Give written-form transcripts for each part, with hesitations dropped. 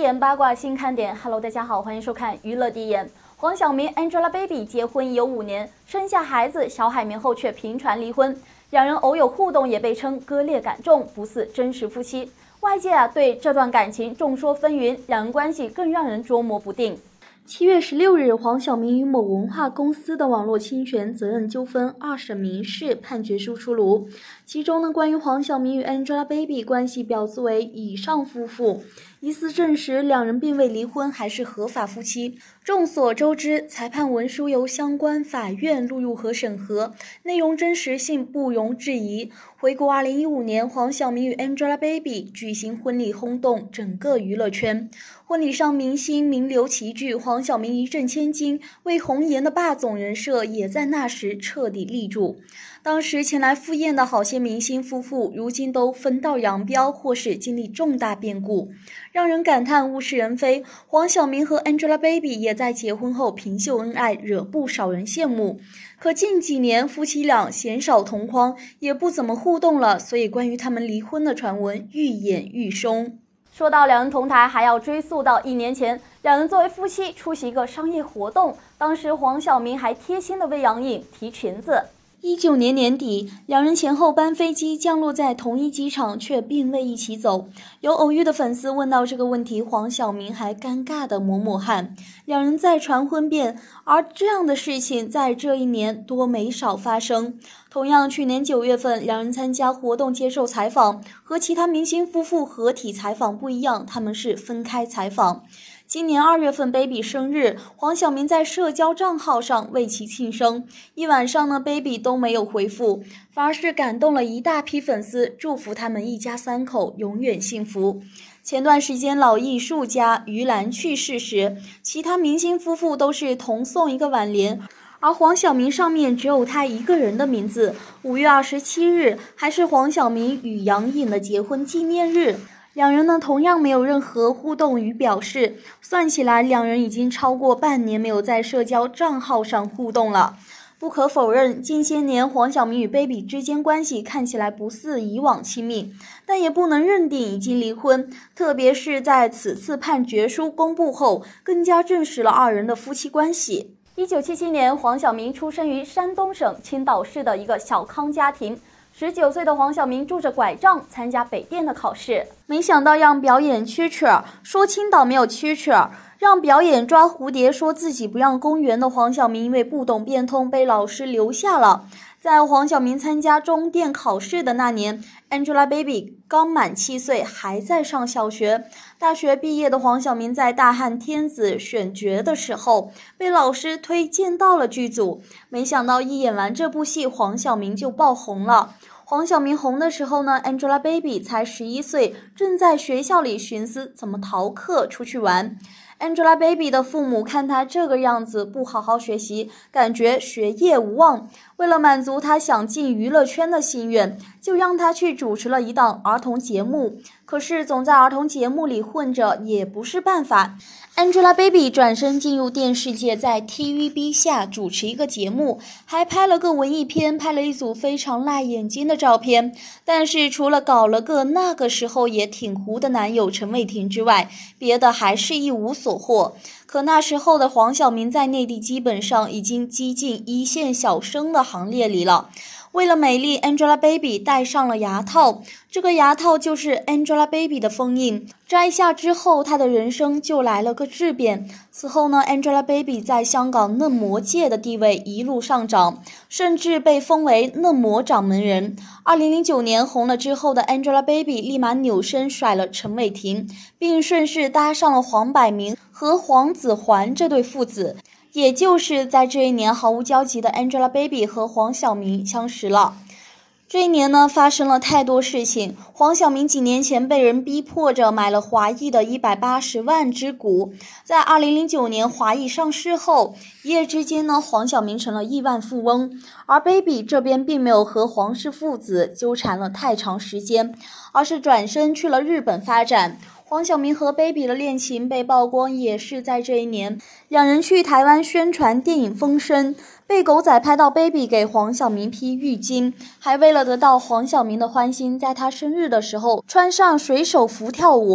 点八卦新看点 ，Hello， 大家好，欢迎收看娱乐第一眼。黄晓明 Angelababy 结婚已有5年，生下孩子小海绵后却频传离婚，两人偶有互动也被称割裂感重，不似真实夫妻。外界对这段感情众说纷纭，两人关系更让人捉摸不定。7月16日，黄晓明与某文化公司的网络侵权责任纠纷2审民事判决书出炉，其中呢，关于黄晓明与 Angelababy 关系表字为以上夫妇，疑似证实两人并未离婚，还是合法夫妻。众所周知，裁判文书由相关法院录入和审核，内容真实性不容置疑。回顾2015年，黄晓明与 Angelababy 举行婚礼，轰动整个娱乐圈。婚礼上明星名流齐聚，黄晓明一掷千金，为红颜的霸总人设也在那时彻底立住。当时前来赴宴的好些明星夫妇，如今都分道扬镳，或是经历重大变故，让人感叹物是人非。黄晓明和 Angelababy 也在结婚后平秀恩爱，惹不少人羡慕。可近几年夫妻俩鲜少同框，也不怎么互动了，所以关于他们离婚的传闻愈演愈凶。说到两人同台，还要追溯到1年前，两人作为夫妻出席一个商业活动，当时黄晓明还贴心的为杨颖提裙子。19年年底，两人前后班飞机降落在同一机场，却并未一起走。有偶遇的粉丝问到这个问题，黄晓明还尴尬地抹抹汗。两人再传婚变，而这样的事情在这一年多没少发生。同样，去年9月份，两人参加活动接受采访，和其他明星夫妇合体采访不一样，他们是分开采访。今年2月份 ，Baby 生日，黄晓明在社交账号上为其庆生。一晚上呢 ，Baby 都没有回复，反而是感动了一大批粉丝，祝福他们一家3口永远幸福。前段时间，老艺术家于兰去世时，其他明星夫妇都是同送一个挽联，而黄晓明上面只有他一个人的名字。5月27日，还是黄晓明与杨颖的结婚纪念日。两人呢，同样没有任何互动与表示，算起来，两人已经超过半年没有在社交账号上互动了。不可否认，近些年黄晓明与 Baby 之间关系看起来不似以往亲密，但也不能认定已经离婚。特别是在此次判决书公布后，更加证实了二人的夫妻关系。1977年，黄晓明出生于山东省青岛市的一个小康家庭。19岁的黄晓明拄着拐杖参加北电的考试，没想到让表演蛐蛐儿，说青岛没有蛐蛐儿；让表演抓蝴蝶，说自己不让公园的黄晓明因为不懂变通被老师留下了。在黄晓明参加中电考试的那年， Angelababy 刚满7岁，还在上小学。大学毕业的黄晓明在大汉天子选角的时候，被老师推荐到了剧组，没想到一演完这部戏，黄晓明就爆红了。黄晓明红的时候呢 ，Angelababy 才11岁，正在学校里寻思怎么逃课出去玩。Angelababy 的父母看她这个样子，不好好学习，感觉学业无望。为了满足她想进娱乐圈的心愿，就让她去主持了一档儿童节目。可是总在儿童节目里混着也不是办法。Angelababy 转身进入电视界，在 TVB 下主持一个节目，还拍了个文艺片，拍了一组非常辣眼睛的照片。但是除了搞了个那个时候也挺糊的男友陈伟霆之外，别的还是一无所获。可那时候的黄晓明在内地基本上已经挤进一线小生的行列里了。为了美丽 ，Angelababy 戴上了牙套，这个牙套就是 Angelababy 的封印。摘下之后，她的人生就来了个质变。此后呢 ，Angelababy 在香港嫩模界的地位一路上涨，甚至被封为嫩模掌门人。2009年红了之后的 Angelababy 立马扭身甩了陈伟霆，并顺势搭上了黄百鸣和黄子环这对父子。也就是在这一年，毫无交集的 Angelababy 和黄晓明相识了。这一年呢，发生了太多事情。黄晓明几年前被人逼迫着买了华谊的180万只股，在2009年华谊上市后，一夜之间呢，黄晓明成了亿万富翁。而 Baby 这边并没有和黄氏父子纠缠了太长时间，而是转身去了日本发展。黄晓明和 Baby 的恋情被曝光也是在这一年，两人去台湾宣传电影《风声》，被狗仔拍到 Baby 给黄晓明披浴巾，还为了得到黄晓明的欢心，在他生日的时候穿上水手服跳舞。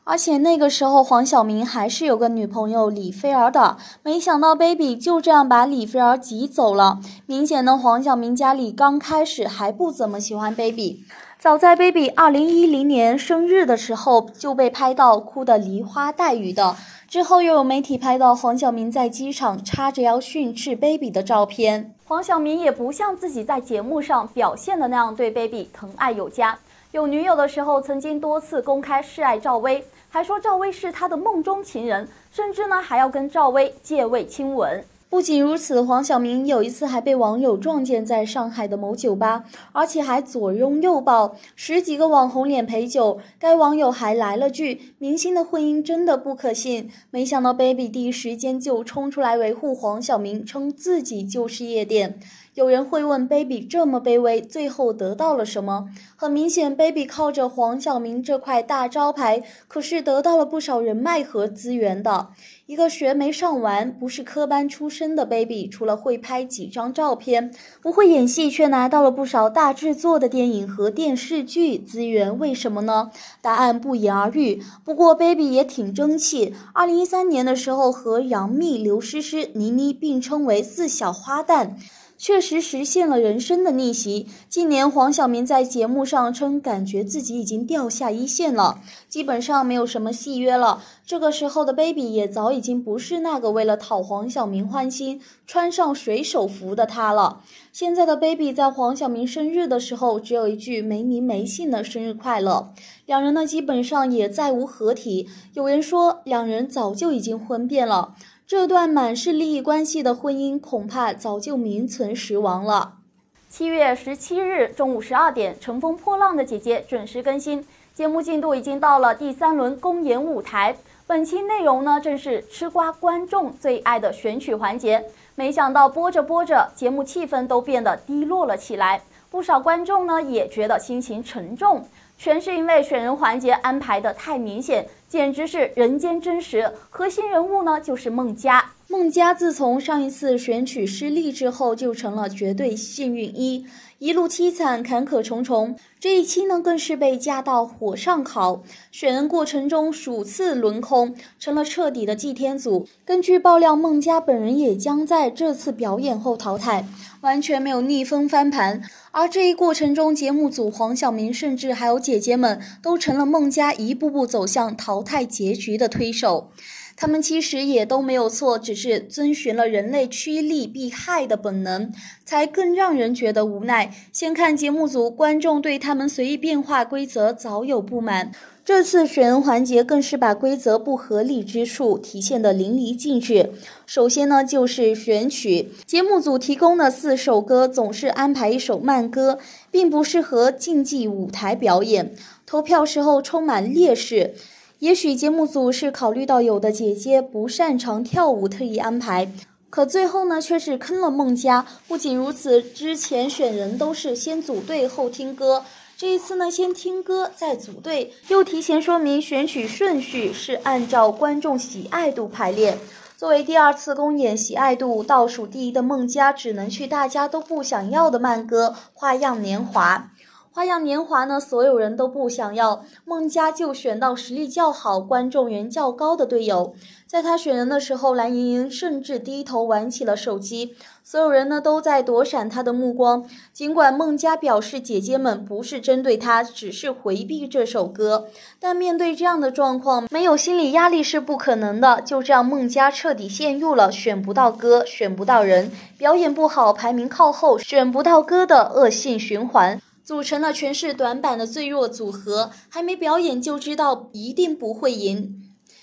而且那个时候黄晓明还是有个女朋友李菲儿的，没想到 Baby 就这样把李菲儿挤走了。明显呢，黄晓明家里刚开始还不怎么喜欢 Baby。早在 Baby 2010年生日的时候就被拍到哭得梨花带雨的，之后又有媒体拍到黄晓明在机场叉着腰训斥 Baby 的照片。 黄晓明也不像自己在节目上表现的那样对 Baby 疼爱有加，有女友的时候曾经多次公开示爱赵薇，还说赵薇是他的梦中情人，甚至呢还要跟赵薇借位亲吻。 不仅如此，黄晓明有一次还被网友撞见在上海的某酒吧，而且还左拥右抱，10几个网红脸陪酒。该网友还来了句：“明星的婚姻真的不可信。”没想到 Baby 第一时间就冲出来维护黄晓明，称自己就是夜店。有人会问 Baby 这么卑微，最后得到了什么？很明显 ，Baby 靠着黄晓明这块大招牌，可是得到了不少人脉和资源的。一个学没上完，不是科班出身的 Baby， 除了会拍几张照片，不会演戏，却拿到了不少大制作的电影和电视剧资源，为什么呢？答案不言而喻。不过 Baby 也挺争气，2013年的时候和杨幂、刘诗诗、倪妮并称为4小花旦。确实实现了人生的逆袭。近年黄晓明在节目上称感觉自己已经掉下一线了，基本上没有什么戏约了。这个时候的 Baby 也早已经不是那个为了讨黄晓明欢心穿上水手服的他了。现在的 Baby 在黄晓明生日的时候只有一句没名没姓的生日快乐，两人呢基本上也再无合体。有人说两人早就已经婚变了，这段满是利益关系的婚姻恐怕早就名存实亡了。 7月17日中午12点，乘风破浪的姐姐准时更新，节目进度已经到了第3轮公演舞台。本期内容呢，正是吃瓜观众最爱的选曲环节。没想到播着播着，节目气氛都变得低落了起来，不少观众呢也觉得心情沉重。全是因为选人环节安排的太明显，简直是人间真实。核心人物呢就是孟佳。 孟佳自从上一次选曲失利之后，就成了绝对幸运一路凄惨坎坷重重。这一期呢更是被架到火上烤，选人过程中数次轮空，成了彻底的祭天组。根据爆料，孟佳本人也将在这次表演后淘汰，完全没有逆风翻盘。而这一过程中，节目组黄晓明甚至还有姐姐们都成了孟佳一步步走向淘汰结局的推手。他们其实也都没有错，只是遵循了人类趋利避害的本能，才更让人觉得无奈。先看节目组，观众对他们随意变化规则早有不满，这次选人环节更是把规则不合理之处体现得淋漓尽致。首先呢，就是选曲，节目组提供的4首歌总是安排一首慢歌，并不适合竞技舞台表演，投票时候充满劣势。也许节目组是考虑到有的姐姐不擅长跳舞，特意安排，可最后呢却是坑了孟佳。不仅如此，之前选人都是先组队后听歌，这一次呢先听歌再组队，又提前说明选曲顺序是按照观众喜爱度排列。作为第2次公演喜爱度倒数第1的孟佳，只能去大家都不想要的慢歌《花样年华》。花样年华呢，所有人都不想要，孟佳就选到实力较好、观众缘较高的队友。在他选人的时候，蓝盈莹甚至低头玩起了手机，所有人呢都在躲闪他的目光。尽管孟佳表示姐姐们不是针对他，只是回避这首歌，但面对这样的状况，没有心理压力是不可能的。就这样，孟佳彻底陷入了选不到歌、选不到人，表演不好、排名靠后、选不到歌的恶性循环。组成了全是短板的最弱组合，还没表演就知道一定不会赢。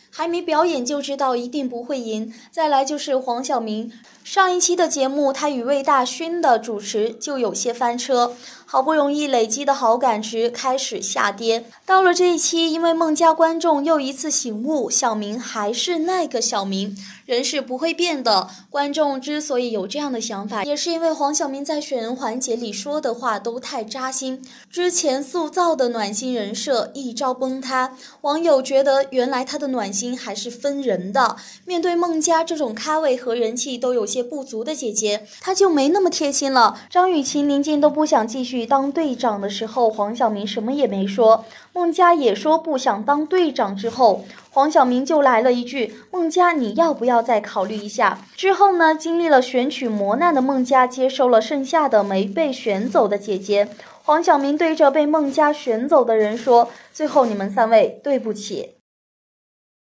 再来就是黄晓明，上一期的节目他与魏大勋的主持就有些翻车，好不容易累积的好感值开始下跌。到了这一期，因为孟佳观众又一次醒悟，小明还是那个小明，人是不会变的。观众之所以有这样的想法，也是因为黄晓明在选人环节里说的话都太扎心，之前塑造的暖心人设一朝崩塌，网友觉得原来他的暖心星还是分人的。面对孟佳这种咖位和人气都有些不足的姐姐，她就没那么贴心了。张雨绮、林静都不想继续当队长的时候，黄晓明什么也没说。孟佳也说不想当队长之后，黄晓明就来了一句：“孟佳，你要不要再考虑一下？”之后呢，经历了选曲磨难的孟佳接收了剩下的没被选走的姐姐。黄晓明对着被孟佳选走的人说：“最后你们3位对不起。”